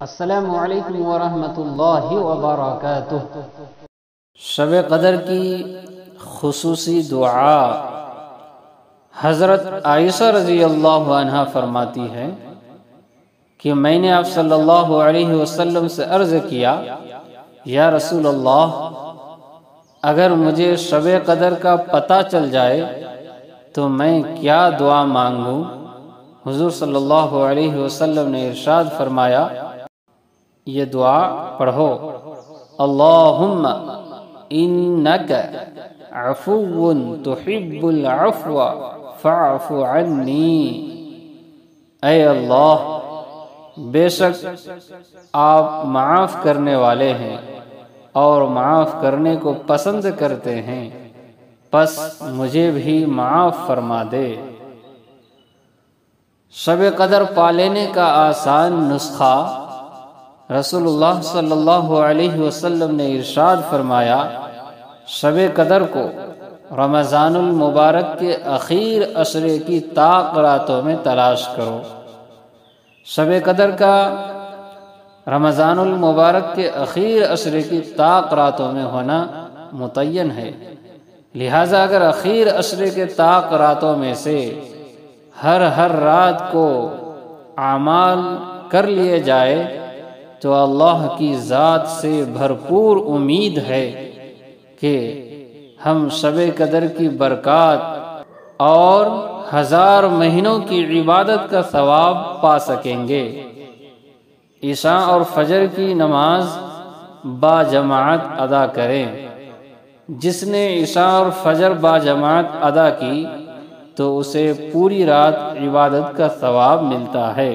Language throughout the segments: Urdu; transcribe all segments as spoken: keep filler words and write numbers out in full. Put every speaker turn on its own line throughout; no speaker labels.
السلام علیکم ورحمۃ اللہ وبرکاتہ۔
شب قدر کی خصوصی دعا حضرت عائشہ رضی اللہ عنہا فرماتی ہے کہ میں نے آپ صلی اللہ علیہ وسلم سے عرض کیا، یا رسول اللہ، اگر مجھے شب قدر کا پتہ چل جائے تو میں کیا دعا مانگوں؟ حضور صلی اللہ علیہ وسلم نے ارشاد فرمایا، یہ دعا پڑھو، اللہم انک عفو تحب العفو فاعف عنی۔ اے اللہ، بے شک آپ معاف کرنے والے ہیں اور معاف کرنے کو پسند کرتے ہیں، پس مجھے بھی معاف فرما دے۔ شب قدر پا لینے کا آسان نسخہ رسول اللہ صلی اللہ علیہ وسلم نے ارشاد فرمایا، شب قدر کو رمضان المبارک کے اخیر عشرے کی طاق راتوں میں تلاش کرو۔ شب قدر کا رمضان المبارک کے اخیر عشرے کی طاق راتوں میں ہونا متعین ہے، لہٰذا اگر اخیر عشرے کے طاق راتوں میں سے ہر ہر رات کو اعمال کر لیے جائے تو اللہ کی ذات سے بھرپور امید ہے کہ ہم شب قدر کی برکات اور ہزار مہینوں کی عبادت کا ثواب پا سکیں گے۔ عشاء اور فجر کی نماز با جماعت ادا کریں۔ جس نے عشاء اور فجر با جماعت ادا کی تو اسے پوری رات عبادت کا ثواب ملتا ہے۔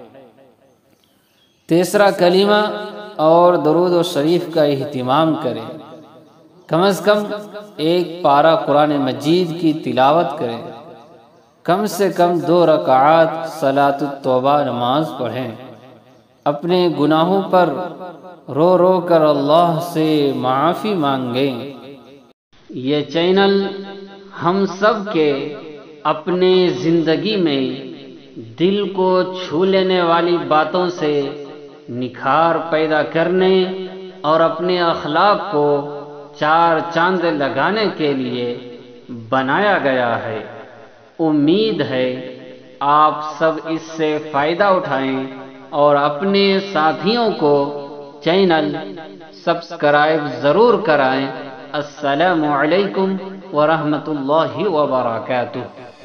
تیسرا، کلمہ اور درود و شریف کا اہتمام کریں۔ کم از کم ایک پارہ قرآن مجید کی تلاوت کریں۔ کم سے کم دو رکعات صلاۃ التوبہ نماز پڑھیں۔ اپنے گناہوں پر رو رو کر اللہ سے معافی مانگیں۔
یہ چینل ہم سب کے اپنے زندگی میں دل کو چھو لینے والی باتوں سے نکھار پیدا کرنے اور اپنے اخلاق کو چار چاند لگانے کے لیے بنایا گیا ہے۔ امید ہے آپ سب اس سے فائدہ اٹھائیں اور اپنے ساتھیوں کو چینل سبسکرائب ضرور کرائیں۔ السلام علیکم ورحمۃ اللہ وبرکاتہ۔